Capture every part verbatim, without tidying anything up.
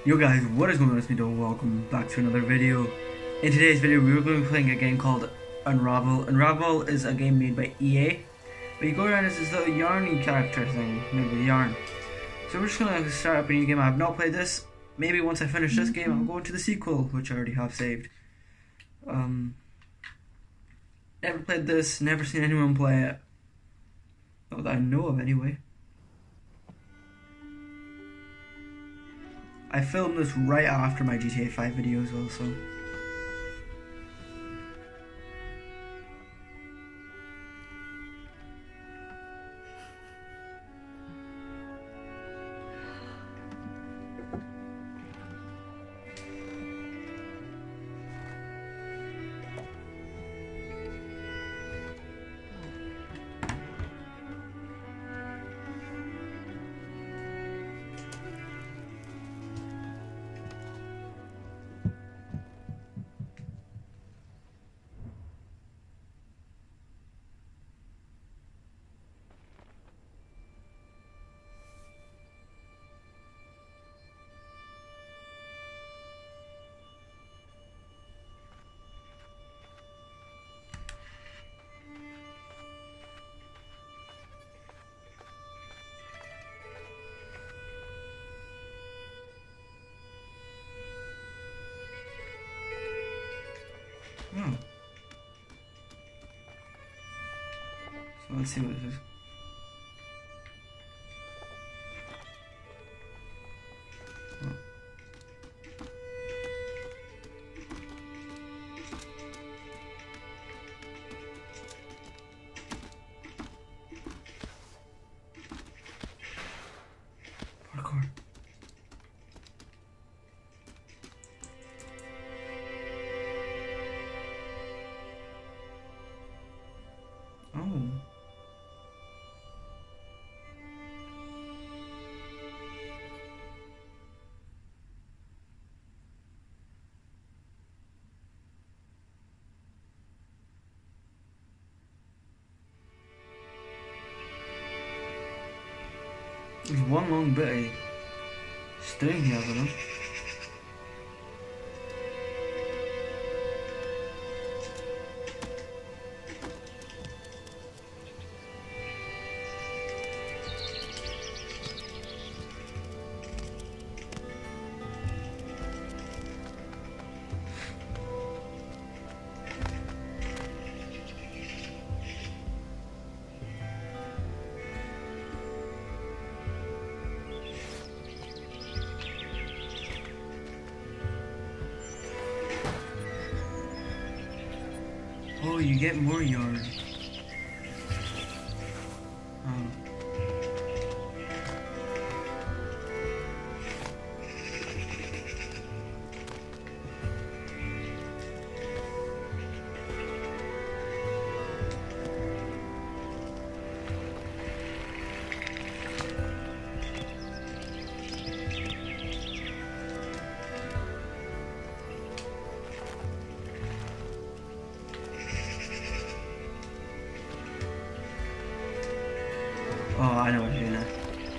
Yo guys, what is going on? It's me, Doe. Welcome back to another video. In today's video, we're going to be playing a game called Unravel. Unravel is a game made by E A. But you go around as this little yarny character thing, made with yarn. So we're just going to start up a new game. I have not played this. Maybe once I finish this game, I'll go into the sequel, which I already have saved. Um, never played this, never seen anyone play it. Not that I know of, anyway. I filmed this right after my G T A five video as well, so... Oh. So let's see what this is. Oh. Parkour. Oh. There's one long bit of string here, I don't know. Oh, you get more yarn. Oh. Oh, I know what to do now.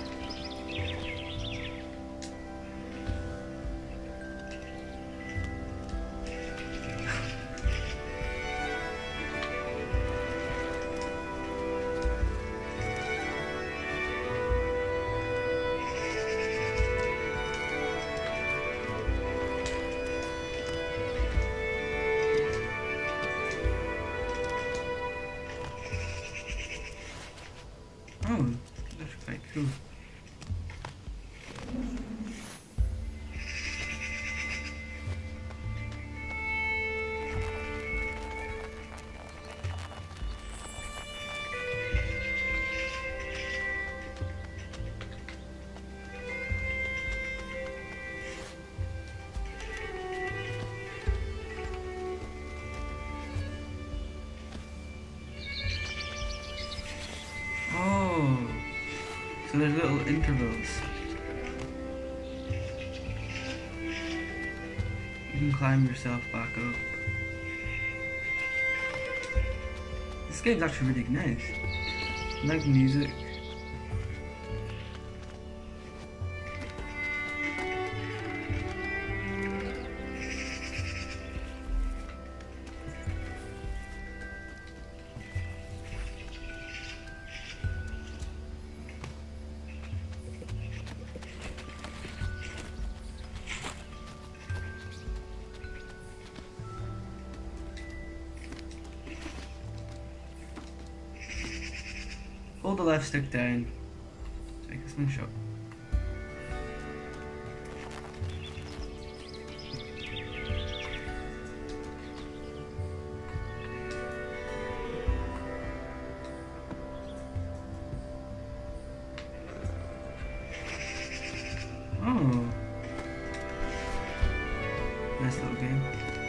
Oh, that's quite cool. So there's little intervals. You can climb yourself back up. This game's actually really nice. I like the music. hold the left stick down, take a slingshot. Oh, nice little game.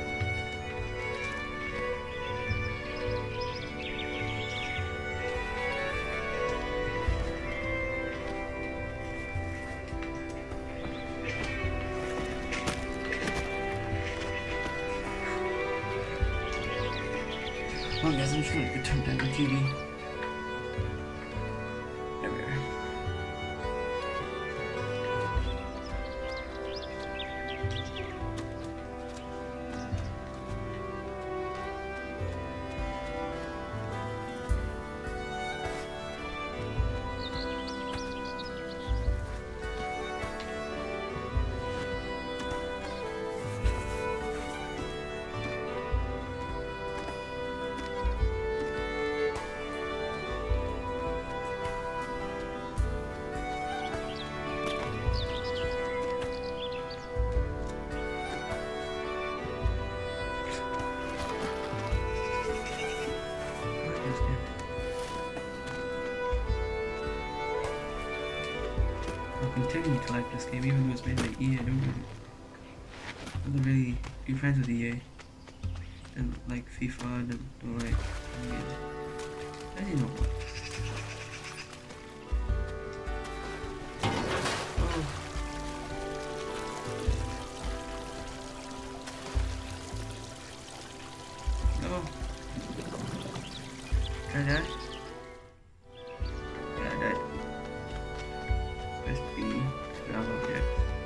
Oh guys, I'm just gonna turn down the T V. There we are. I'll continue to like this game, even though it's made by E A. I don't really, I don't really be friends with E A. And like FIFA, and don't like. I don't know. Oh. No. Can I die? Yeah, I died. Press B to grab object.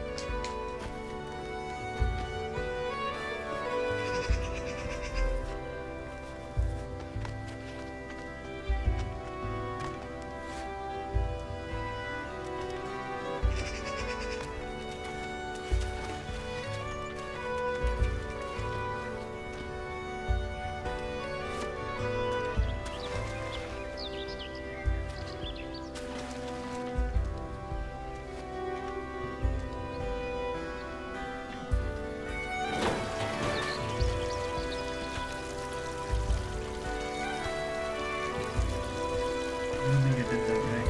I don't think I did that right.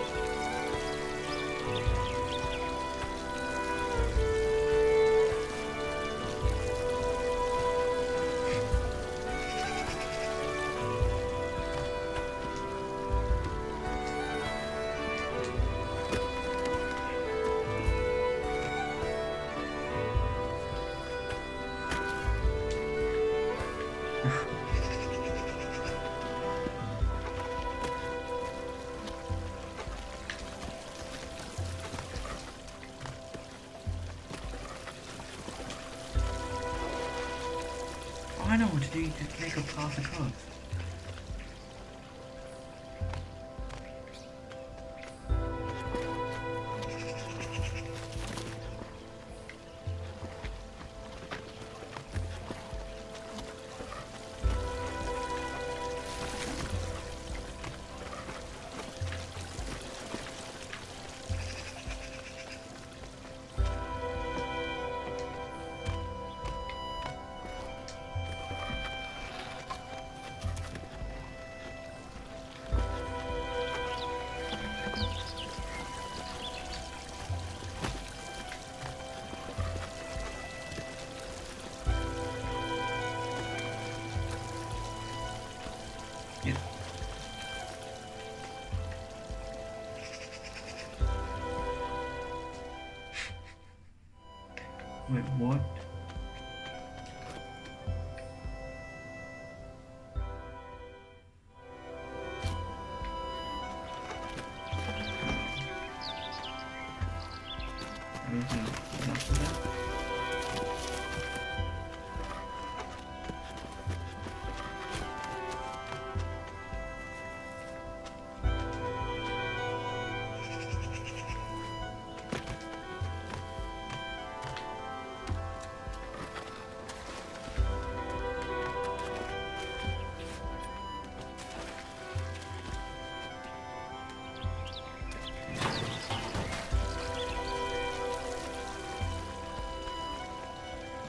Oh, I know what to do. You just make a path across.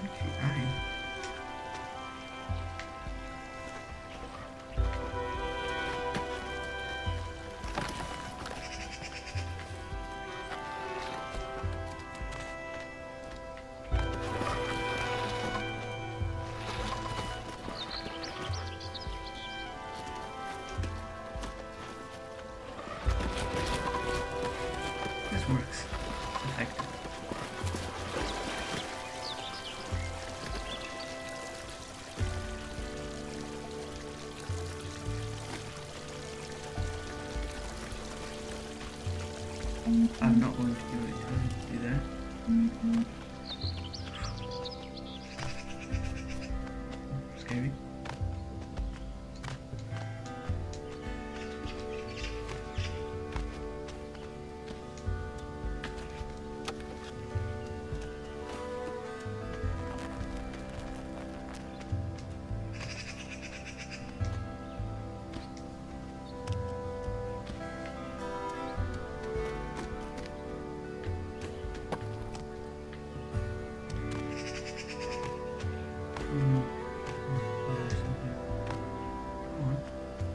Aye. This works. It's effective. I'm not going to do it. I'll do that. Scary. Mm. Oh, there's something. Come on.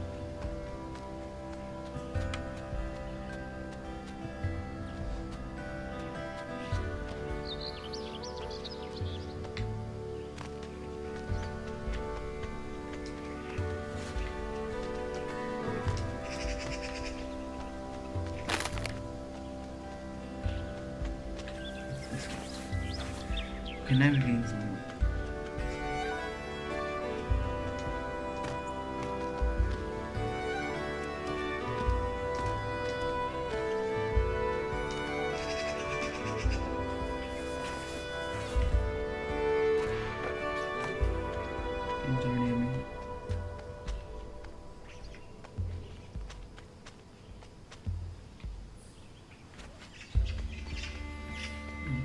This one. Okay, now we're getting some. Things are near me. Hmm.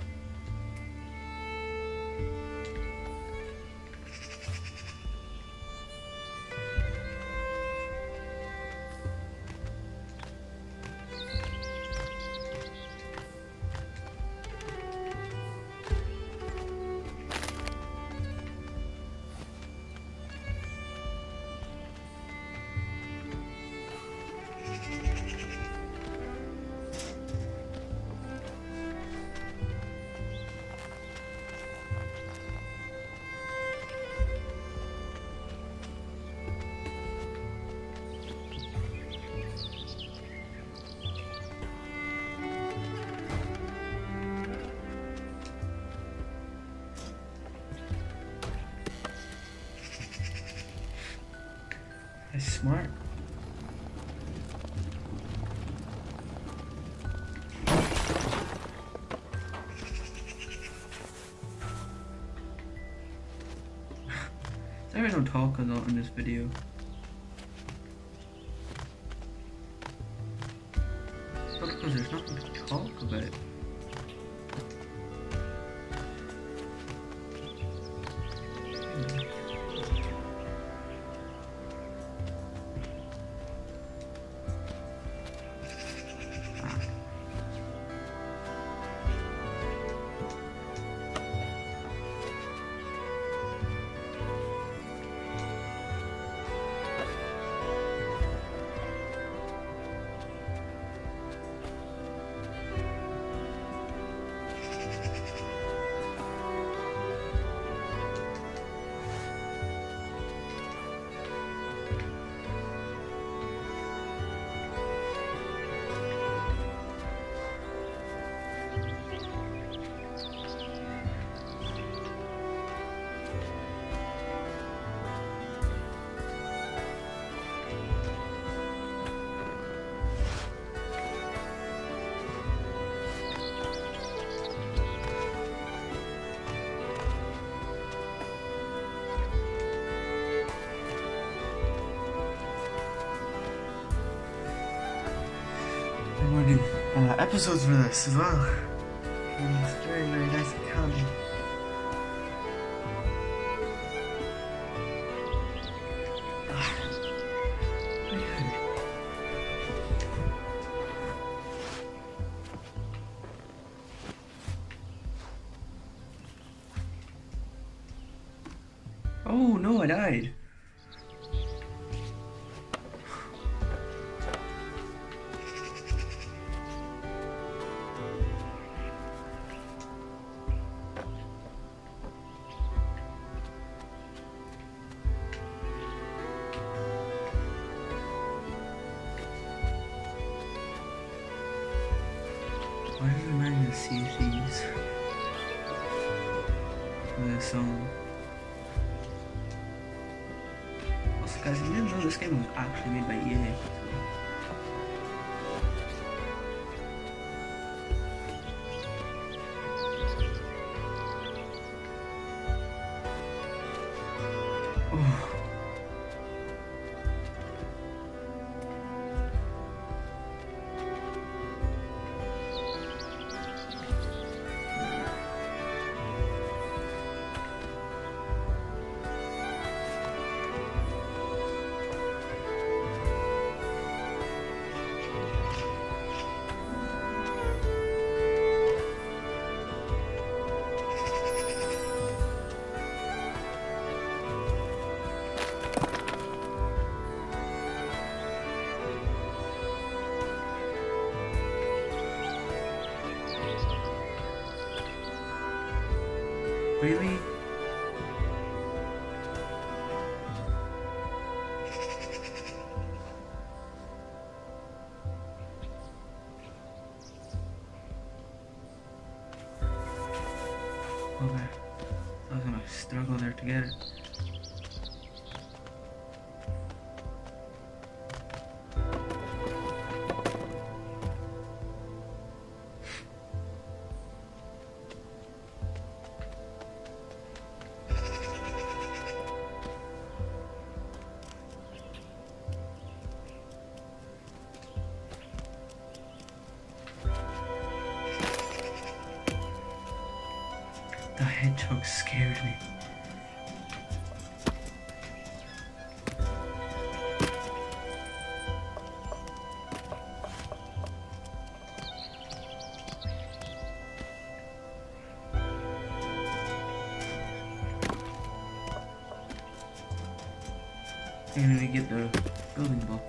That's smart. Sorry I don't talk a lot in this video. It's not because there's nothing to talk about. I'm gonna do uh, episodes for this as well. And it's very, very nice and calming. Oh no, I died. Why does it remind me of Sea of Thieves? The song. Also, guys, you didn't know this game was actually made by E A. Oh. Really? Okay. I was gonna struggle there to get it. The hedgehog scared me. And then we get the building block.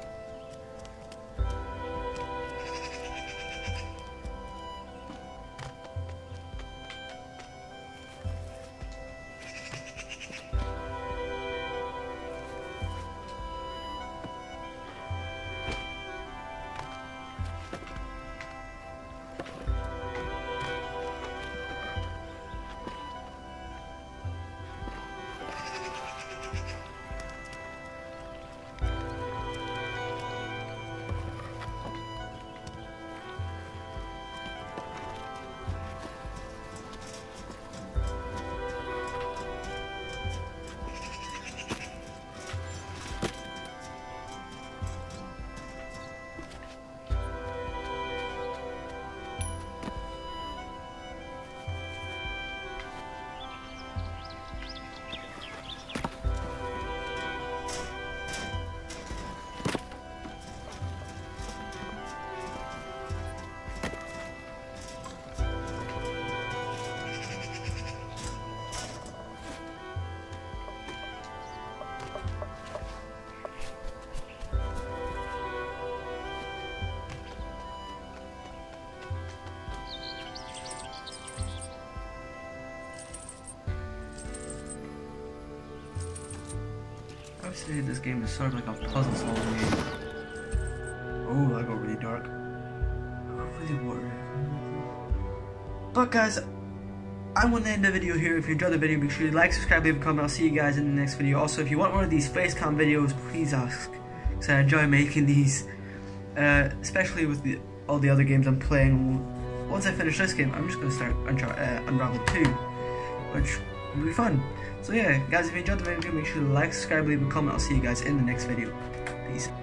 I would say this game is sort of like a puzzle solving game. Oh, that got really dark. Really worried. But guys, I'm going to end the video here. If you enjoyed the video, make sure you like, subscribe, leave a comment. I'll see you guys in the next video. Also, if you want one of these face cam videos, please ask, because I enjoy making these. Uh, especially with the, all the other games I'm playing. Once I finish this game, I'm just going to start uh, Unravel two, which will be fun. So yeah, guys, if you enjoyed the video, make sure to like, subscribe, leave a comment. I'll see you guys in the next video. Peace.